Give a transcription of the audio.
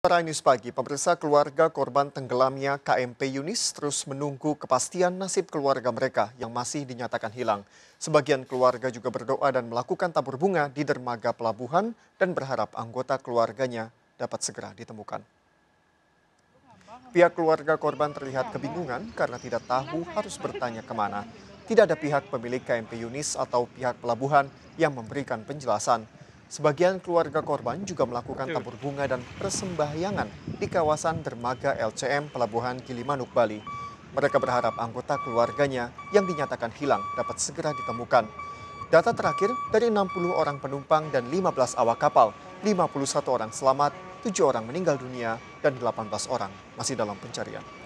News pagi, pemirsa keluarga korban tenggelamnya KMP Yunis terus menunggu kepastian nasib keluarga mereka yang masih dinyatakan hilang. Sebagian keluarga juga berdoa dan melakukan tabur bunga di dermaga pelabuhan dan berharap anggota keluarganya dapat segera ditemukan. Pihak keluarga korban terlihat kebingungan karena tidak tahu harus bertanya kemana. Tidak ada pihak pemilik KMP Yunis atau pihak pelabuhan yang memberikan penjelasan. Sebagian keluarga korban juga melakukan tabur bunga dan persembahyangan di kawasan dermaga LCM Pelabuhan Gilimanuk, Bali. Mereka berharap anggota keluarganya yang dinyatakan hilang dapat segera ditemukan. Data terakhir dari 60 orang penumpang dan 15 awak kapal, 51 orang selamat, 7 orang meninggal dunia, dan 18 orang masih dalam pencarian.